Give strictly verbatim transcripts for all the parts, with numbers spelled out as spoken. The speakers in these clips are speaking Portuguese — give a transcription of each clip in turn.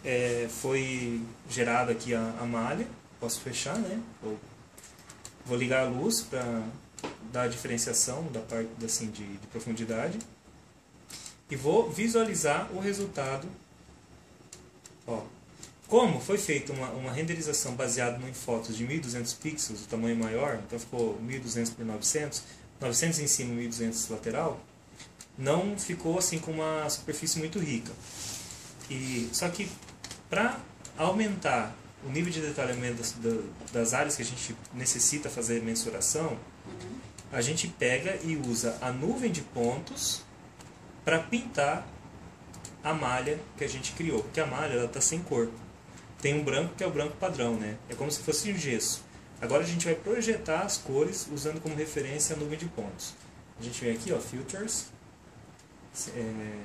é, foi gerada aqui a, a malha. Posso fechar, né? Vou, vou ligar a luz para dar a diferenciação da parte assim, de, de profundidade. E vou visualizar o resultado. Ó, como foi feita uma, uma renderização baseada em fotos de mil e duzentos pixels, o tamanho maior, então ficou mil e duzentos por novecentos, novecentos em cima e mil e duzentos lateral, não ficou assim com uma superfície muito rica. E, só que para aumentar o nível de detalhamento das, das áreas que a gente necessita fazer mensuração, a gente pega e usa a nuvem de pontos para pintar a malha que a gente criou, porque a malha está sem cor. Tem um branco que é o branco padrão, né? É como se fosse um gesso. Agora a gente vai projetar as cores usando como referência a nuvem de pontos. A gente vem aqui, ó, Filters, é,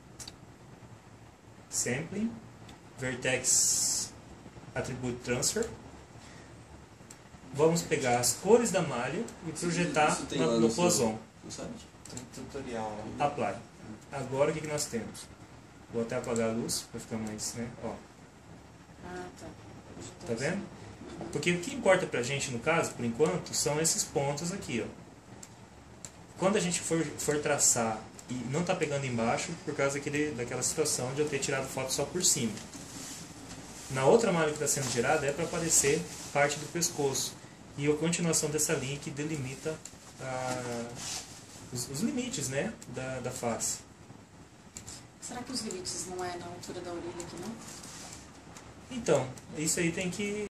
Sampling, Vertex Attribute Transfer. Vamos pegar as cores da malha e projetar no, no Poisson. Tutorial. Apply. Agora o que, que nós temos? Vou até apagar a luz para ficar mais, né? Ó. Ah, tá. Tá vendo? Porque o que importa pra gente, no caso, por enquanto, são esses pontos aqui, ó. Quando a gente for, for traçar e não tá pegando embaixo, por causa daquele, daquela situação de eu ter tirado foto só por cima. Na outra malha que está sendo gerada é para aparecer parte do pescoço. E a continuação dessa linha que delimita a, os, os limites, né, da, da face. Será que os limites não é na altura da orelha aqui, não? Então, isso aí tem que